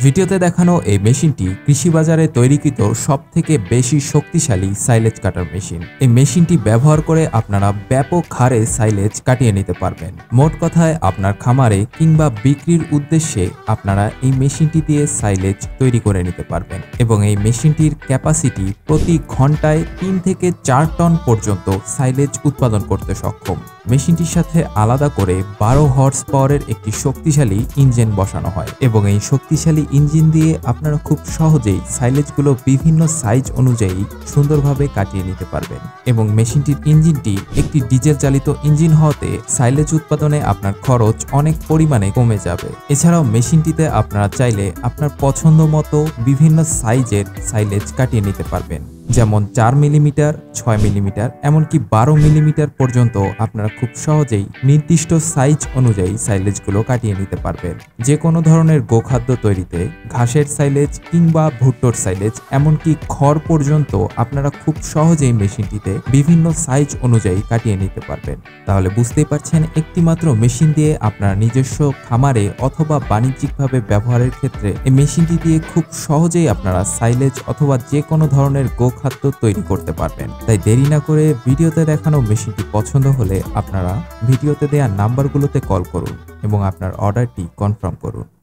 ভিডিওতে দেখানো এই মেশিনটি কৃষি বাজারে তৈরিকৃত সবথেকে বেশি শক্তিশালী সাইলেজ কাটার মেশিন। এই মেশিনটি ব্যবহার করে আপনারা ব্যাপক হারে সাইলেজ কাটিয়ে নিতে পারবেন। মোট কথায় আপনার খামারে কিংবা বিক্রির উদ্দেশ্যে আপনারা এই মেশিনটি দিয়ে সাইলেজ তৈরি করে নিতে পারবেন এবং এই মেশিনটির ক্যাপাসিটি প্রতি ঘন্টায় 3 থেকে 4 টন পর্যন্ত সাইলেজ উৎপাদন করতে সক্ষম। মেশিনটির সাথে আলাদা করে 12 হর্স পাওয়ারের একটি শক্তিশালী ইঞ্জিন বসানো হয় এবং এই শক্তিশালী ইঞ্জিন দিয়ে আপনারা খুব সহজেই সাইলেজগুলো বিভিন্ন সাইজ অনুযায়ী সুন্দরভাবে কাটিয়ে নিতে পারবেন এবং মেশিনটির ইঞ্জিনটি একটি ডিজেল চালিত ইঞ্জিন হওয়াতে সাইলেজ উৎপাদনে আপনার খরচ অনেক পরিমাণে কমে যাবে। এছাড়াও মেশিনটিতে আপনারা চাইলে আপনার পছন্দ মতো বিভিন্ন সাইজের সাইলেজ কাটিয়ে নিতে পারবেন, যেমন 4 মিলিমিটার, 6 মিলিমিটার, এমনকি 12 মিলিমিটার পর্যন্ত আপনারা খুব সহজেই নির্দিষ্ট সাইজ অনুযায়ী সাইলেজগুলো কাটিয়ে নিতে পারবেন। যে কোনো ধরনের গোখাদ্য তৈরিতে ঘাসের সাইলেজ কিংবা ভুট্টোর সাইলেজ, এমনকি খড় পর্যন্ত আপনারা খুব সহজেই মেশিনটিতে বিভিন্ন সাইজ অনুযায়ী কাটিয়ে নিতে পারবেন। তাহলে বুঝতেই পারছেন, একটি মাত্র মেশিন দিয়ে আপনারা নিজস্ব খামারে অথবা বাণিজ্যিকভাবে ব্যবহারের ক্ষেত্রে এই মেশিনটি দিয়ে খুব সহজেই আপনারা সাইলেজ অথবা যে কোনো ধরনের খাদ্য তৈরি করতে পারবেন। তাই দেরি না করে ভিডিওতে দেখানো মেশিনটি পছন্দ হলে আপনারা ভিডিওতে দেওয়া নাম্বারগুলোতে কল করুন এবং আপনার অর্ডারটি কনফার্ম করুন।